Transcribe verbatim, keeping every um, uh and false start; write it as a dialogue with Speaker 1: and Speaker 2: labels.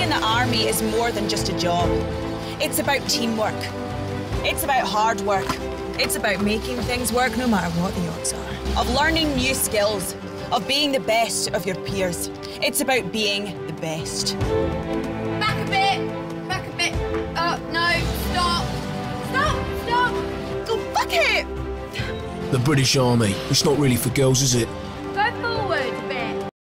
Speaker 1: in the army is more than just a job. It's about teamwork. It's about hard work. It's about making things work no matter what the odds are. Of learning new skills. Of being the best of your peers. It's about being the best.
Speaker 2: Back a bit. Back a bit. Oh, no. Stop. Stop. Stop.
Speaker 1: Oh, fuck it!
Speaker 3: The British Army. It's not really for girls, is it?